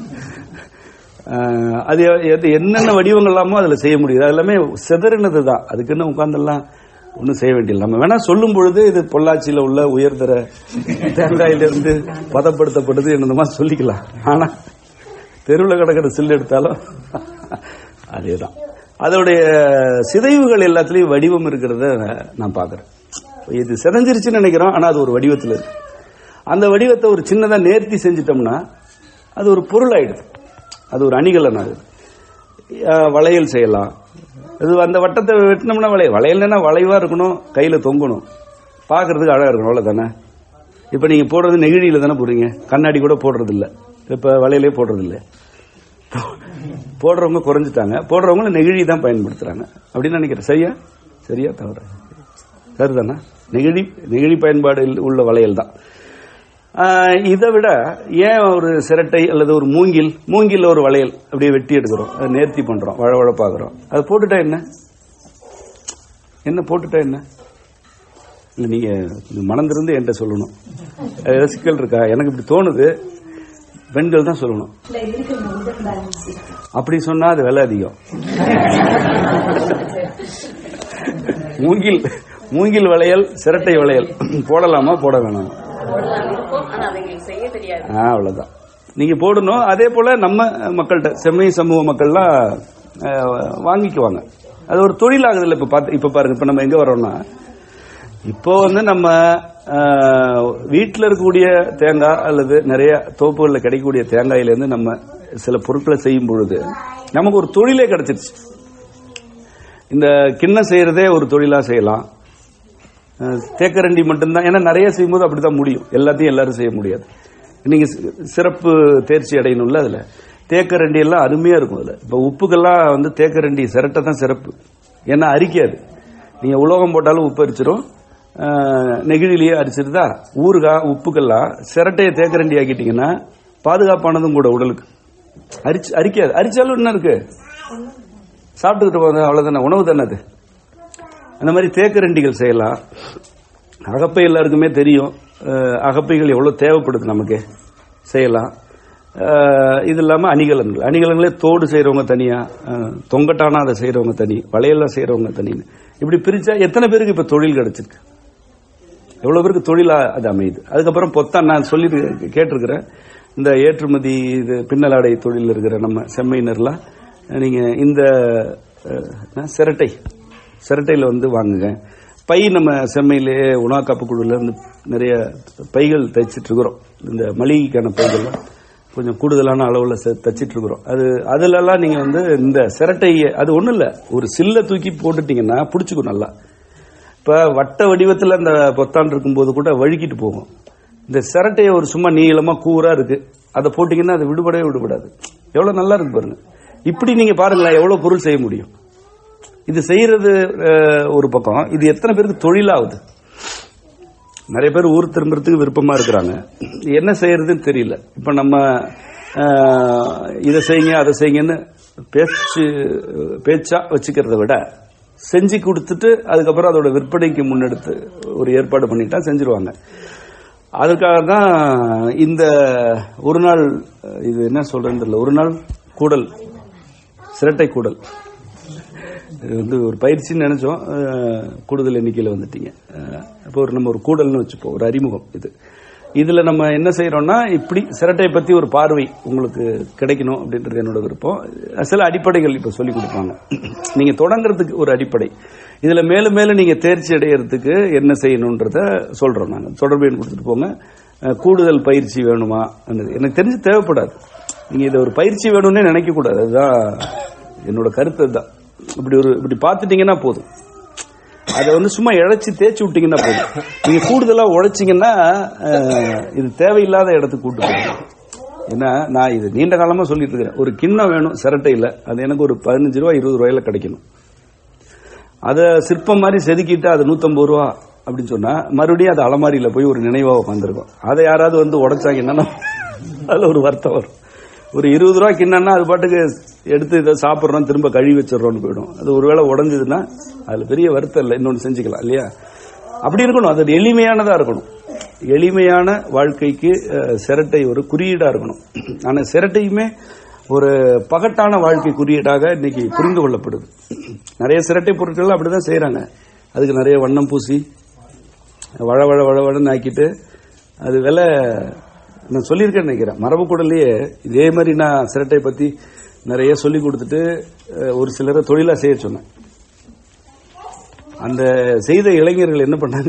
அது என்னென்ன வடிவங்கள் எல்லாமோ அதுல செய்ய முடியுது. அது எல்லாமே செதறினது தான். அதுக்குன்னு உட்கார்ந்தெல்லாம் ஒன்னும் செய்ய வேண்டியது. நம்ம வேணா சொல்லும் பொழுது இது பொள்ளாச்சியில உள்ள உயர்தர தேங்காயிலிருந்து பதப்படுத்தப்பட்டது என்னமா சொல்லிக்கலாம். ஆனா தெருவில் கிடக்கிற சில்லு எடுத்தாலும் அதேதான். அதோடைய சிதைவுகள் எல்லாத்திலையும் வடிவம் இருக்கிறத நான் பாக்குறேன். இது சிதைஞ்சிருச்சுன்னு நினைக்கிறோம், ஆனா அது ஒரு வடிவத்தில் இருக்கு. அந்த வடிவத்தை ஒரு சின்னதா நேர்த்தி செஞ்சிட்டோம்னா அது ஒரு பொருள் ஆயிடுது, அது ஒரு அணிகலன் ஆகுது. வளையல் செய்யலாம். அது அந்த வட்டத்தை வெட்டினோம்னா வளையல், வளையல்னா வளைவா இருக்கணும், கையில தொங்கணும், பாக்குறதுக்கு அழகா இருக்கணும், அவ்வளவுதானே. இப்ப நீங்க போடுறது நெகிழியில தானே போடுறீங்க, கண்ணாடி கூட போடுறது இல்ல, இப்ப வளையலே போடுறது இல்ல. போடுறவங்க குறைஞ்சிட்டாங்க, போடுறவங்க நெகிழி தான் பயன்படுத்துறாங்க அப்படின்னு நினைக்கிறேன். சரியா சரியா தவிர சரிதானா? நெகிழி நெகிழி பயன்பாடு உள்ள வளையல் தான். இதை விட ஏன் ஒரு சிரட்டை அல்லது ஒரு மூங்கில், மூங்கில் ஒரு வளையல் அப்படியே வெட்டி எடுக்கிறோம், அதை நேர்த்தி பண்றோம், வழவழப்பாக்குறோம். அதை போட்டுட்டா என்ன என்ன போட்டுட்டா என்ன இல்ல, நீங்க மனந்திருந்து என்கிட்ட சொல்லணும். ஏதாவது சிக்கல் இருக்கா? எனக்கு இப்படி தோணுது, பெண்கள் தான் சொல்லணும். அப்படி சொன்னா அது விலை அதிகம். மூங்கில் மூங்கில் வளையல், சிரட்டை வளையல் போடலாமா போட வேணாமா? அவ்வளவுதான், நீங்க போடணும். அதே போல நம்ம மக்கள்கிட்ட, செம்மை சமூக மக்கள்லாம் வாங்கிக்குவாங்க. அது ஒரு தொழில் ஆகுது இல்ல. இப்ப பாத்து இப்ப பாருங்க, இப்ப நம்ம எங்க வரோம்னா, இப்போ வந்து நம்ம வீட்டில் இருக்கக்கூடிய தேங்காய் அல்லது நிறைய தோப்புகளில் கிடைக்கக்கூடிய தேங்காயிலேருந்து நம்ம சில பொருட்களை செய்யும் பொழுது நமக்கு ஒரு தொழிலே கிடைச்சிருச்சு. இந்த கிண்ணம் செய்யறதே ஒரு தொழிலா செய்யலாம். தேக்கரண்டி மட்டும்தான், ஏன்னா நிறைய செய்யும்போது அப்படித்தான் முடியும், எல்லாத்தையும் எல்லாரும் செய்ய முடியாது. நீங்க சிறப்பு தேர்ச்சி அடையணும்ல, அதுல தேக்கரண்டி எல்லாம் அருமையா இருக்கும். அதுல இப்ப உப்புக்கெல்லாம் வந்து தேக்கரண்டி சிரட்டை தான் சிறப்பு, ஏன்னா அரிக்காது. நீங்க உலோகம் போட்டாலும் உப்பு அரிச்சிடும், நெகிழிலேயே அரிச்சிருதா. ஊறுகாய் உப்புக்கெல்லாம் சிரட்டையை தேக்கரண்டி ஆக்கிட்டீங்கன்னா பாதுகாப்பானதும் கூட உடலுக்கு. அரிச்சு அரிக்காது, அரிச்சாலும் என்ன இருக்கு, சாப்பிட்டுக்கிட்டு போங்க, அவ்வளவுதானே, உணவு தானே அது. அந்த மாதிரி தேக்கரண்டிகள் செய்யலாம். அகப்பை எல்லாருக்குமே தெரியும், அகப்பைகள் எவ்வளவு தேவைப்படுது நமக்கு, செய்யலாம். இது இல்லாம அணிகலன்கள், அணிகலன்களே தோடு செய்யறவங்க தனியா, தொங்கட்டானா அதை செய்யறவங்க தனி, வளையெல்லாம் செய்யறவங்க தனின்னு இப்படி பிரிச்சா எத்தனை பேருக்கு இப்ப தொழில் கிடைச்சிருக்கு, எவ்வளவு பேருக்கு தொழிலா அது அமையுது. அதுக்கப்புறம் பொத்தான் நான் சொல்லி கேட்டிருக்கிறேன், இந்த ஏற்றுமதி இது பின்னலாடை தொழில் இருக்கிற நம்ம செம்மையினர்லாம் நீங்க இந்த சிரட்டை சிரட்டையில வந்து வாங்குங்க. பை நம்ம செம்மையிலே உணவு காப்பு குழுல இருந்து நிறைய பைகள் தைச்சிட்டு இருக்கிறோம். இந்த மளிகைக்கான பைகள்லாம் கொஞ்சம் கூடுதலான அளவில் தச்சிட்டு இருக்கிறோம். அது அதுலலாம் நீங்கள் வந்து இந்த சிரட்டையை அது ஒன்றும் இல்லை, ஒரு சில்லை தூக்கி போட்டுட்டீங்கன்னா பிடிச்சிக்கும் நல்லா. இப்போ வட்ட வடிவத்தில் அந்த பொத்தான் இருக்கும்போது கூட வழுக்கிட்டு போகும். இந்த சிரட்டையை ஒரு சும்மா நீளமாக கூராக இருக்கு, அதை போட்டிங்கன்னா அது விடுபடவே விடுபடாது. எவ்வளோ நல்லா இருக்கு பாருங்க. இப்படி நீங்கள் பாருங்களேன் எவ்வளோ பொருள் செய்ய முடியும். இது செய்யறது ஒரு பக்கம், இது எத்தனை பேருக்கு தொழிலாகுது. நிறைய பேர் ஊர் திரும்புறதுக்கு விருப்பமா இருக்கிறாங்க, என்ன செய்யறதுன்னு தெரியல. இப்ப நம்ம இதை செய்யுங்க அதை செய்யுங்கன்னு பேச்சு பேச்சா வச்சுக்கிறத விட செஞ்சு கொடுத்துட்டு அதுக்கப்புறம் அதோட விற்பனைக்கு முன்னெடுத்து ஒரு ஏற்பாடு பண்ணிட்டா செஞ்சிருவாங்க. அதுக்காக தான் இந்த ஒரு நாள், இது என்ன சொல்றேன்னு தெரியல, ஒரு நாள் கூடல், சிரட்டை கூடல் இது வந்து ஒரு பயிற்சின்னு நினைச்சோம், கூடுதல் எண்ணிக்கையில் வந்துட்டீங்க. இப்போ ஒரு நம்ம ஒரு கூடல்னு வச்சுப்போம், ஒரு அறிமுகம். இது இதுல நம்ம என்ன செய்யறோம்னா இப்படி சிரட்டை பத்தி ஒரு பார்வை உங்களுக்கு கிடைக்கணும் அப்படின்றது என்னோட விருப்பம். சில அடிப்படைகள் இப்ப சொல்லி கொடுப்பாங்க, நீங்க தொடங்குறதுக்கு ஒரு அடிப்படை. இதுல மேலும் மேலும் நீங்க தேர்ச்சி அடைகிறதுக்கு என்ன செய்யணும்ன்றத சொல்றோம். நாங்க தொடர்பு எண் கொடுத்துட்டு போங்க. கூடுதல் பயிற்சி வேணுமா எனக்கு தெரிஞ்சு தேவைப்படாது. நீங்க இதை ஒரு பயிற்சி வேணும்னே நினைக்க கூடாது, அதுதான் என்னோட கருத்து. தான் இப்படி ஒரு இப்படி பார்த்துட்டீங்கன்னா போதும், அதை வந்து சும்மா இழைச்சி தேய்ச்சி விட்டீங்கன்னா போதும். நீங்க கூடுதலா உழைச்சிங்கன்னா இது தேவையில்லாத இடத்துக்கு கூட்டு போகும். ஏன்னா நான் இது நீண்ட காலமா சொல்லிட்டு இருக்கிறேன், ஒரு கிண்ணம் வேணும் சிரட்டையில், அது எனக்கு ஒரு பதினஞ்சு ரூபா இருபது ரூபாயில கிடைக்கணும். அதை சிற்பம் மாதிரி செதுக்கிட்டு அது நூத்தம்பது ரூபா அப்படின்னு சொன்னா மறுபடியும் அது அலமாரியில போய் ஒரு நினைவாக உட்காந்துருக்கும். அதை யாராவது வந்து உடைச்சாங்கன்னா அதுல ஒரு வருத்தம் வரும். ஒரு இருபது ரூபா கிண்ணன்னா அது பாட்டுக்கு எடுத்து இதை சாப்பிட்றோம் திரும்ப கழுவி வச்சிடறோம்னு போயிடும். அது ஒருவேளை உடஞ்சதுன்னா அதுல பெரிய வருத்தம் இல்லை, இன்னொன்று செஞ்சுக்கலாம் இல்லையா. அப்படி இருக்கணும், அது எளிமையானதா இருக்கணும். எளிமையான வாழ்க்கைக்கு சிரட்டை ஒரு குறியீடா இருக்கணும். ஆனா சிரட்டையுமே ஒரு பகட்டான வாழ்க்கை குறியீடாக இன்னைக்கு புரிந்து கொள்ளப்படுது. நிறைய சிரட்டை பொருட்கள் அப்படிதான் செய்யறாங்க, அதுக்கு நிறைய வண்ணம் பூசி வள வள வளவழன்னு ஆக்கிட்டு அது விலை. நான் சொல்லியிருக்கேன்னு நினைக்கிறேன், மரபு கூடலையே இதே மாதிரி நான் சிரட்டை பத்தி நிறைய சொல்லி கொடுத்துட்டு ஒரு சிலரை தொழிலா செய்ய சொன்னேன். அந்த செய்த இளைஞர்கள் என்ன பண்ணாங்க,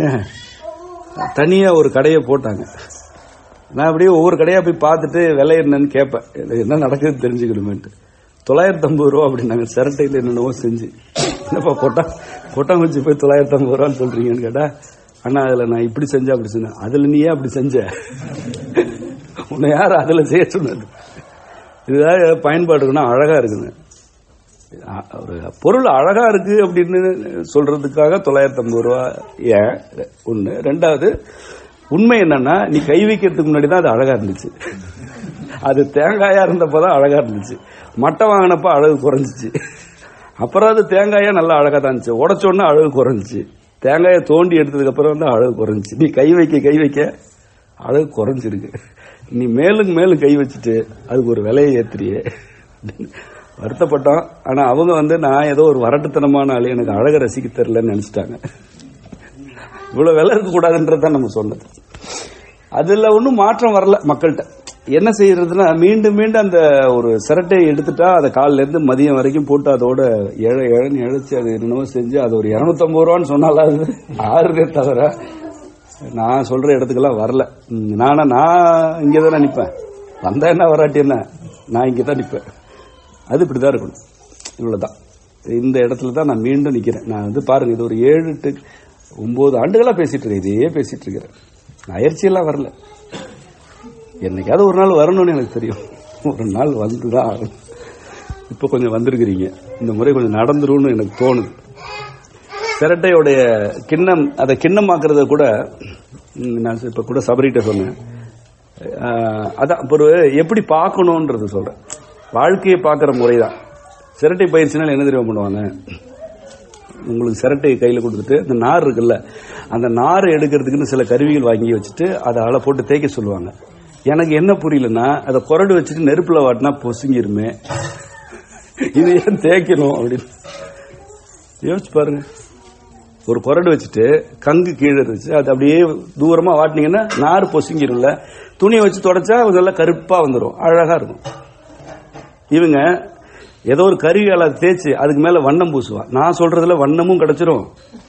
தனியா ஒரு கடையை போட்டாங்க. நான் அப்படியே ஒவ்வொரு கடையா போய் பார்த்துட்டு விலை என்னன்னு கேட்பேன், என்ன நடக்குதுன்னு தெரிஞ்சுக்கணுமேட்டு. தொள்ளாயிரத்தி ஐம்பது ரூபா அப்படின்னாங்க சிரட்டையில் என்னென்னவோ செஞ்சு. என்னப்பா கொட்டா கொட்டாங்குச்சி போய் தொள்ளாயிரத்தி ஐம்பது ரூபான்னு சொல்றீங்கன்னு கேட்டா, அண்ணா அதுல நான் இப்படி செஞ்சேன் அப்படி சொன்னேன். அதுல நீ ஏன் அப்படி செஞ்ச, உன்னை யார் அதுல செய்ய சொன்னது. இதுதான் பயன்பாடுக்குன்னா அழகா இருக்குங்க. ஒரு பொருள் அழகா இருக்கு அப்படின்னு சொல்றதுக்காக தொள்ளாயிரத்தி ஐம்பது ரூபா ஏன் ஒண்ணு. ரெண்டாவது உண்மை என்னன்னா, நீ கை வைக்கிறதுக்கு முன்னாடி தான் அது அழகா இருந்துச்சு. அது தேங்காயா இருந்தப்பதான் அழகா இருந்துச்சு, மட்டை வாங்கினப்ப அழகு குறைஞ்சிச்சு. அப்புறம் அது தேங்காயா நல்லா அழகா தான் இருந்துச்சு, உடச்சோன்னா அழகு குறைஞ்சிச்சு. தேங்காயை தோண்டி எடுத்ததுக்கு அப்புறம் வந்து அழகு குறைஞ்சிச்சு. நீ கை வைக்க கை வைக்க அழகு குறைஞ்சிருக்கு. நீ மேலும் மேலும் கை வச்சுட்டு அதுக்கு ஒரு விலையை ஏத்துறியே வருத்தப்பட்டோம். ஆனா அவங்க வந்து நான் ஏதோ ஒரு வரட்டுத்தனமான ஆளு, எனக்கு அழக ரசிக்க தெரியலன்னு நினைச்சிட்டாங்க. இவ்வளவு விலை இருக்க கூடாதுன்றதான் நம்ம சொன்னது. அதுல ஒன்னும் மாற்றம் வரல மக்கள்கிட்ட. என்ன செய்யறதுன்னா, மீண்டும் மீண்டும் அந்த ஒரு சிரட்டையை எடுத்துட்டா அதை காலில இருந்து மதியம் வரைக்கும் போட்டு அதோட ஏழை ஏழைன்னு இழைச்சி அது என்னவோ செஞ்சு அது ஒரு இருநூத்தி ஐம்பது ரூபான்னு சொன்னாலும் ஆறுதே தவிர நான் சொல்ற இடத்துக்கெல்லாம் வரல. நானா நான் இங்கதானே நிப்பேன், வந்தா என்ன வராட்டி என்ன, நான் இங்கதான் நிப்பேன். அது இப்படிதான் இருக்கணும். இவ்வளவுதான். இந்த இடத்துல தான் நான் மீண்டும் நிக்கிறேன். நான் வந்து பாருங்க, இது ஒரு ஏழு எட்டு ஒன்பது ஆண்டுகளா பேசிட்டு இருக்கேன், இதையே பேசிட்டு இருக்கிறேன். அயற்சியெல்லாம் வரல. என்னைக்காவது ஒரு நாள் வரணும்னு எனக்கு தெரியும், ஒரு நாள் வந்துதான் ஆகணும். இப்ப கொஞ்சம் வந்திருக்கிறீங்க, இந்த முறை கொஞ்சம் நடந்துரும்னு எனக்கு தோணுது. சிரட்டையோடைய கிண்ணம், அதை கிண்ணமாக்குறத கூட நான் இப்ப கூட சபரிட்ட சொன்னேன். அதான் ஒரு எப்படி பார்க்கணும்ன்றது சொல்றேன். வாழ்க்கையை பார்க்கிற முறைதான். சிரட்டை பயிற்சினால் என்ன தெரியும் பண்ணுவாங்க, உங்களுக்கு சிரட்டையை கையில் கொடுத்துட்டு அந்த நார் இருக்குல்ல, அந்த நார் எடுக்கிறதுக்குன்னு சில கருவிகள் வாங்கி வச்சுட்டு அதை அலை போட்டு தேய்க்க சொல்லுவாங்க. எனக்கு என்ன புரியலன்னா, அதை குரடு வச்சுட்டு நெருப்புல வாட்டினா பொசுங்கிருமே, இது ஏன் தேய்க்கணும் அப்படின்னு யோசிச்சு பாருங்க. ஒரு குரடு வச்சுட்டு கங்கு கீழே இருந்துச்சு, அது அப்படியே தூரமா வாட்டினீங்கன்னா நார் பொசுங்கிரும்ல. துணியை வச்சு தொடச்சா அதெல்லாம் கருப்பா வந்துடும், அழகா இருக்கும். இவங்க ஏதோ ஒரு கருவியால தேய்ச்சி அதுக்கு மேல வண்ணம் பூசுவான். நான் சொல்றதுல வண்ணமும் கிடைச்சிரும்,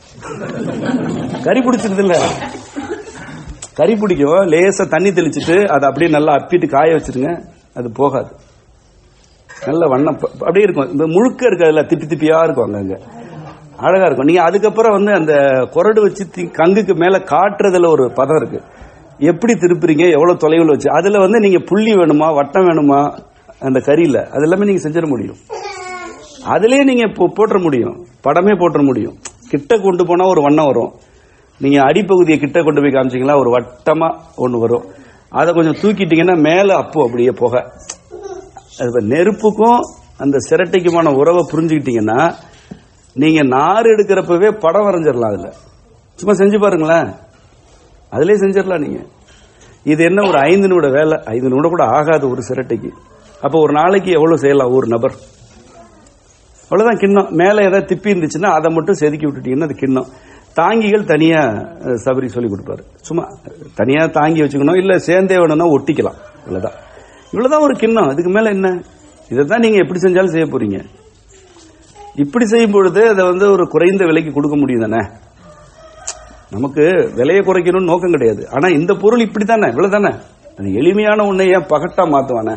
கறி பிடிச்சிருது இல்ல, கறி பிடிக்கும். லேசா தண்ணி தெளிச்சுட்டு அதை அப்படியே நல்லா அப்பிட்டு காய வச்சிருங்க, அது போகாது. நல்ல வண்ணம் அப்படியே இருக்கும், முழுக்க இருக்காதுல்ல, திப்பி திப்பியா இருக்கும், அங்கங்க அழகா இருக்கும். நீங்க அதுக்கப்புறம் வந்து அந்த கொரடு வச்சு கங்குக்கு மேல காட்டுறதுல ஒரு பதம் இருக்கு. எப்படி திருப்புறீங்க, எவ்வளவு தொலைவில் வச்சு, அதுல வந்து நீங்க புள்ளி வேணுமா வட்டம் வேணுமா அந்த கறியில அது எல்லாமே நீங்க செஞ்சிட முடியும். அதுலயே நீங்க போட்டுற முடியும், படமே போட்டுற முடியும். கிட்ட கொண்டு போனா ஒரு வண்ணம் வரும். நீங்க அடிப்பகுதியை கிட்ட கொண்டு போய் காமிச்சீங்களா ஒரு வட்டமா ஒண்ணு வரும். அதை கொஞ்சம் தூக்கிட்டீங்கன்னா மேல அப்போ அப்படியே போக. நெருப்புக்கும் அந்த சிரட்டைக்குமான உறவை புரிஞ்சுக்கிட்டீங்கன்னா நீங்க நார் எடுக்கிறப்பவே படம் வரைஞ்சிடலாம். அதுல சும்மா செஞ்சு பாருங்களேன், அதுலயே செஞ்சிடலாம் நீங்க. இது என்ன ஒரு ஐந்து நிமிட வேலை, ஐந்து நிமிடம் கூட ஆகாது ஒரு சிரட்டைக்கு. அப்ப ஒரு நாளைக்கு எவ்வளவு செய்யலாம் ஒரு நபர்? அவ்வளவுதான். கிண்ணம் மேல ஏதாவது திப்பி இருந்துச்சுன்னா அதை மட்டும் செதுக்கி விட்டுட்டீங்கன்னா அது கிண்ணம். தாங்கிகள் தனியா சபரி சொல்லி கொடுப்பாரு. சும்மா தனியா தாங்கி வச்சுக்கணும், இல்ல சேர்ந்தே வேணும்னா ஒட்டிக்கலாம். இவ்வளவுதான் இவ்வளவுதான் ஒரு கிண்ணம். அதுக்கு மேல என்ன? இதைத்தான் நீங்க எப்படி செஞ்சாலும் செய்ய போறீங்க. இப்படி செய்யும் பொழுது அதை வந்து ஒரு குறைந்த விலைக்கு கொடுக்க முடியும் தானே. நமக்கு விலையை குறைக்கணும்னு நோக்கம் கிடையாது. ஆனா இந்த பொருள் இப்படித்தானே, இவ்வளவுதானே. அது எளிமையான ஒன்னை ஏன் பகட்டா மாத்துவானே?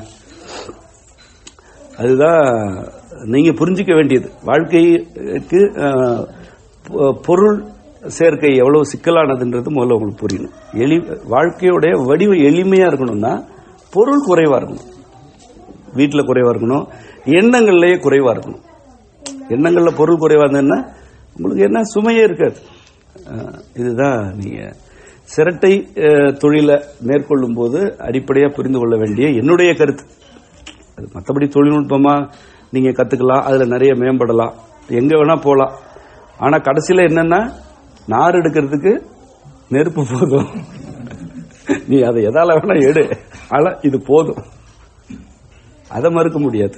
அதுதான் நீங்க புரிஞ்சிக்க வேண்டியது. வாழ்க்கைக்கு பொருள் சேர்க்கை எவ்வளவு சிக்கலானதுன்றது முதல்ல உங்களுக்கு புரியணும். எளி வாழ்க்கையோடைய வடிவம் எளிமையா இருக்கணும்னா பொருள் குறைவா இருக்கணும், வீட்டில் குறைவா இருக்கணும், எண்ணங்கள்லயே குறைவா இருக்கணும். எண்ணங்கள்ல பொருள் குறைவா இருந்ததுன்னா உங்களுக்கு என்ன சுமையே இருக்காது. இதுதான் நீங்க சிரட்டை தொழிலை மேற்கொள்ளும் போது அடிப்படையா புரிந்து கொள்ள வேண்டிய என்னுடைய கருத்து. அது மற்றபடி தொழில்நுட்பமா நீங்க கத்துக்கலாம், அதுல நிறைய மேம்படலாம், எங்க வேணா போலாம். ஆனா கடைசியில என்னன்னா நார் எடுக்கிறதுக்கு நெருப்பு போதும். நீ அதை எதால வேணா எடு, ஆனா இது போதும், அதை மறுக்க முடியாது.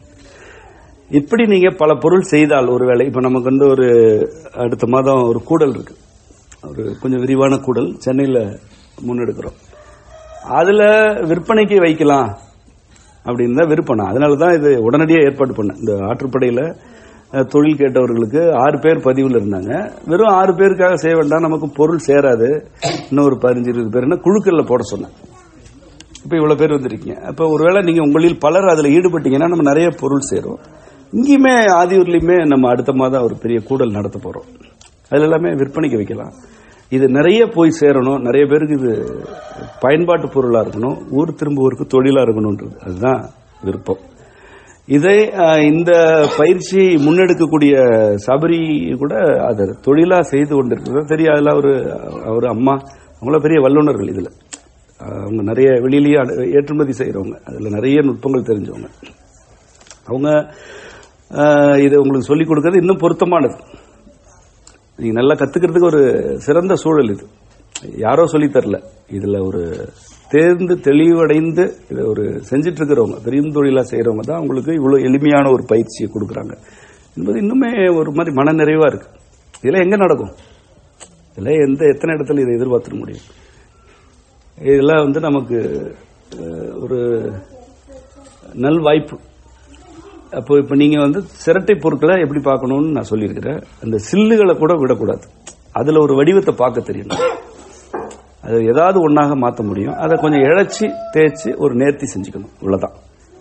இப்படி நீங்க பல பொருள் செய்தால் ஒருவேளை இப்ப நமக்கு வந்து ஒரு அடுத்த மாதம் ஒரு கூடல் இருக்கு, ஒரு கொஞ்சம் விரிவான கூடல் சென்னையில முன்னெடுக்கிறோம். அதுல விற்பனைக்கு வைக்கலாம் அப்படின்னு தான் விற்பனை. அதனாலதான் இது உடனடியாக ஏற்பாடு பண்ண. இந்த ஆற்றுப்படையில தொழில் கேட்டவர்களுக்கு ஆறு பேர் பதிவில் இருந்தாங்க. வெறும் ஆறு பேருக்காக செய்ய வேண்டாம், நமக்கு பொருள் சேராது, இன்னும் ஒரு பதினஞ்சு இருபது பேர் குழுக்கள்ல போட சொன்னேன். இப்ப இவ்வளவு பேர் வந்திருக்கீங்க. அப்ப ஒருவேளை நீங்க உங்களில் பலர் அதுல ஈடுபட்டீங்கன்னா நம்ம நிறைய பொருள் சேரும். இங்கேயுமே ஆதியூர்லயுமே நம்ம அடுத்த மாதம் ஒரு பெரிய கூடல் நடத்த போறோம். அதுல எல்லாமே விற்பனைக்கு வைக்கலாம். இது நிறைய போய் சேரணும், நிறைய பேருக்கு இது பயன்பாட்டு பொருளா இருக்கணும், ஊர் திரும்புவோருக்கு தொழிலா இருக்கணும்ன்றது அதுதான் விருப்பம். இதை இந்த பயிற்சியை முன்னெடுக்கக்கூடிய சபரி கூட அதை தொழிலா செய்து கொண்டிருக்கிறது தெரியும். அதுல ஒரு அவர் அம்மா அவங்கள பெரிய வல்லுநர்கள். இதுல அவங்க நிறைய வெளியிலேயே ஏற்றுமதி செய்யறவங்க, அதுல நிறைய நுட்பங்கள் தெரிஞ்சவங்க. அவங்க இதை உங்களுக்கு சொல்லிக் கொடுக்கறது இன்னும் பொருத்தமானது. நீங்க நல்லா கத்துக்கிறதுக்கு ஒரு சிறந்த சூழல் இது. யாரோ சொல்லி தரல, இதுல ஒரு தேர்ந்து தெளிவடைந்து இதை ஒரு செஞ்சிட்டு இருக்கிறவங்க, பெரிய தொழிலா செய்யறவங்க தான் உங்களுக்கு இவ்வளவு எளிமையான ஒரு பயிற்சியை கொடுக்கறாங்க என்பது இன்னுமே ஒரு மாதிரி மன நிறைவா இருக்கு. இதெல்லாம் எங்க நடக்கும்? இதெல்லாம் எந்த எத்தனை இடத்துல இதை எதிர்பார்த்துட முடியும்? இதெல்லாம் வந்து நமக்கு ஒரு நல் வாய்ப்பு. அப்போ இப்ப நீங்க வந்து சிரட்டை பொருட்களை எப்படி பார்க்கணும்னு நான் சொல்லியிருக்கிறேன். அந்த சில்லுகளை கூட விடக்கூடாது, அதுல ஒரு வடிவத்தை பார்க்க தெரியணும். அது ஏதாவது ஒன்னாக மாற்ற முடியும், அதை கொஞ்சம் இழைச்சி தேய்ச்சி ஒரு நேர்த்தி செஞ்சுக்கணும், இவ்வளவுதான்.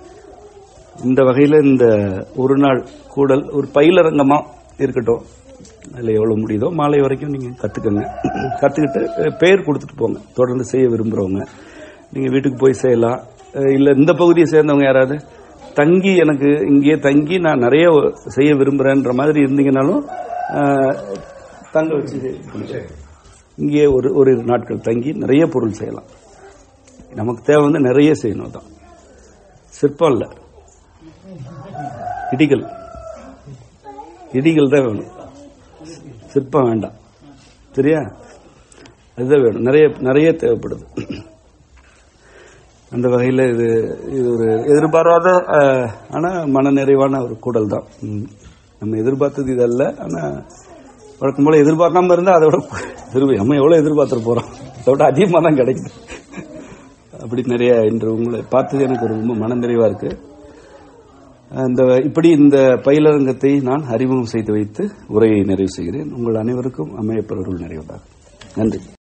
இந்த வகையில இந்த ஒரு நாள் கூடல் ஒரு பயிலரங்கமா இருக்கட்டும். அதுல எவ்வளவு முடியுதோ மாலை வரைக்கும் நீங்க கத்துக்கங்க. கத்துக்கிட்டு பெயர் கொடுத்துட்டு போங்க. தொடர்ந்து செய்ய விரும்புறவங்க நீங்க வீட்டுக்கு போய் செய்யலாம். இல்ல இந்த பகுதியை சேர்ந்தவங்க யாராவது தங்கி எனக்கு இங்கேயே தங்கி நான் நிறைய செய்ய விரும்புறேன்ற மாதிரி இருந்தீங்கன்னாலும் தங்க வச்சு இங்கே ஒரு ஒரு நாட்கள் தங்கி நிறைய பொருள் செய்யலாம். நமக்கு தேவை வந்து நிறைய செய்யணும் தான். சிற்பம் இல்ல, இடிகள் இடிகள் தான் வேணும், சிற்பம் வேண்டாம். சரியா? அதுதான் வேணும், நிறைய நிறைய தேவைப்படுது. அந்த வகையில் இது இது ஒரு எதிர்பாராத ஆனா மன நிறைவான ஒரு கூடல் தான். நம்ம எதிர்பார்த்தது இதல்ல, ஆனா வழக்கம் போல எதிர்பார்க்காம இருந்தா அதோட நம்ம எவ்வளவு எதிர்பார்த்துட்டு போறோம், அதோட அதிகமாக தான் கிடைக்குது. அப்படி நிறைய இன்று உங்களை பார்த்தது எனக்கு ரொம்ப மன நிறைவா இருக்கு. அந்த இப்படி இந்த பயிலரங்கத்தை நான் அறிமுகம் செய்து வைத்து உரையை நிறைவு செய்கிறேன். உங்கள் அனைவருக்கும் அம்மையப்பர் அருள் நிறைவதாக. நன்றி.